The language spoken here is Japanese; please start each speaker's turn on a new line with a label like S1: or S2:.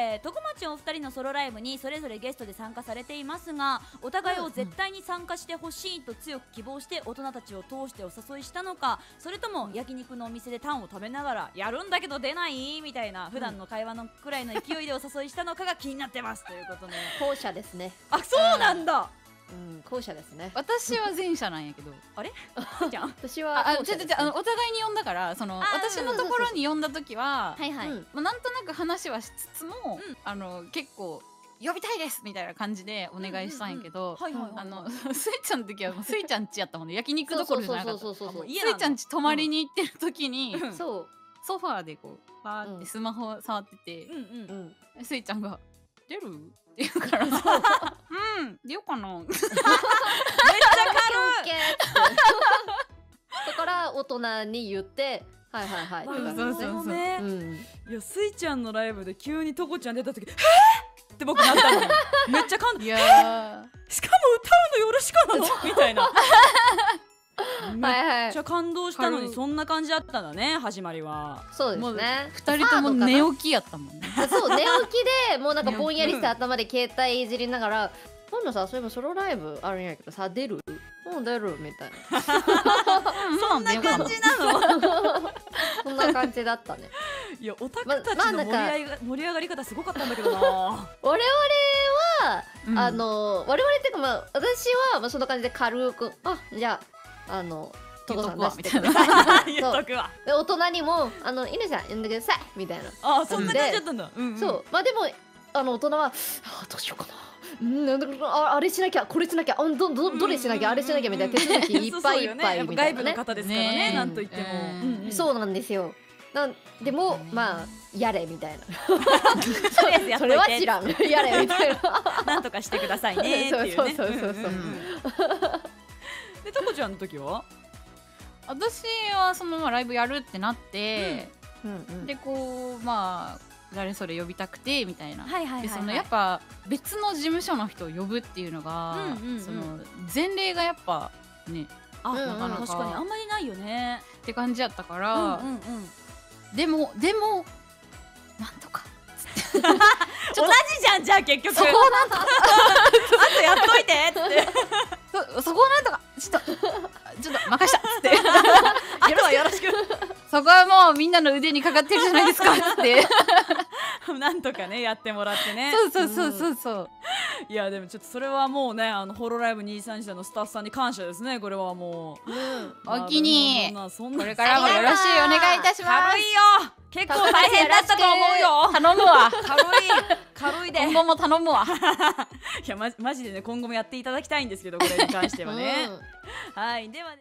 S1: トコマチお二人のソロライブにそれぞれゲストで参加されていますが、お互いを絶対に参加してほしいと強く希望して大人たちを通してお誘いしたのか、それとも焼肉のお店でタンを食べながらやるんだけど出ないみたいな普段の会話のくらいの勢いでお誘いしたのかが気になってますということで。
S2: 後者ですね。
S1: あ、そうなんだ。
S2: 後者ですね。
S3: 私は前者なんやけど。
S1: あれじゃん。
S2: 私は
S3: お互いに呼んだから、私のところに呼んだ時は
S1: はいはい。
S3: なんとなく話はしつつも、結構呼びたいですみたいな感じでお願いしたんやけど、スイちゃんの時はもうスイちゃん家やったもんね。焼肉どころじゃなかった。スイちゃん家泊まりに行ってる時にソファーでこうバーってスマホ触ってて、スイちゃんが出るって言うからさ、出ようかな。めっちゃ軽い。
S2: だから大人に言ってはいはいはい。
S1: そうね。いやスイちゃんのライブで急にトコちゃん出た時、って僕なったの。めっちゃ感動。いやしかも歌うのよろしかなのみたいな。めっちゃ感動したのにそんな感じだったんだね、始まりは。
S2: そうですね。
S3: 2人とも寝起きやったもんね。
S2: そう寝起きでもうなんかぼんやりして頭で携帯いじりながら、今度さそういえばソロライブあるんやけどさ出る？もう出るみたいな。
S1: そんな感じなの？
S2: そんな感じだったね。
S1: いやオタクたちの盛り上がり方すごかったんだけどな。
S2: 我々は我々っていうか私はそんな感じで軽くじゃあトコさん出してください。言っとくわ。大人にも犬さん呼んでくださいみたいな。
S1: あ、そんな感じだったんだ。
S2: そうでも大人はどうしようかな。あれしなきゃこれしなきゃどれしなきゃあれしなきゃみたいな手続きいっぱいいっぱいみたいなね。
S1: 外部の方ですからね、なんといっても。
S2: そうなんですよ。でもやれみたいな。
S1: それは
S2: 知らん。やれみたいな。
S1: なんとかしてくださいねっていうね。
S2: そう。
S1: でトコちゃんの時は？
S3: 私はそのライブやるってなって、でこう誰それ呼びたくてみたいな。でやっぱ別の事務所の人を呼ぶっていうのが前例がやっぱね、
S1: 確かにあんまりないよね
S3: って感じやったから、でもなんとか
S1: 同じじゃん。じゃあ結局そこをなんとかあとやっといてって
S3: そこをなんとかちょっと任したっつって
S1: あとはよろしく。
S3: そこはもうみんなの腕にかかってるじゃないですかっつって
S1: なんとかねやってもらってね。
S3: そう
S1: いやでもちょっとそれはもうねホロライブ234のスタッフさんに感謝ですね。これはもう
S3: お気に
S1: こ
S3: れからもよろしいお願いいたします。
S1: 軽いよ。結構大変だったと思うよ。
S3: 頼むわ。
S1: 軽いで
S3: 今後も頼むわ。
S1: いやマジでね今後もやっていただきたいんですけど、これに関してはね。はい、では